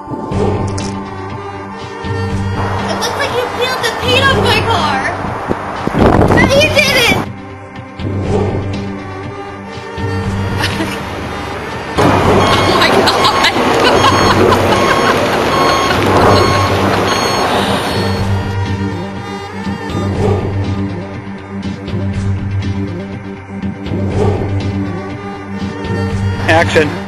It looks like you peeled the paint off my car. No, you didn't. Oh my god. Action.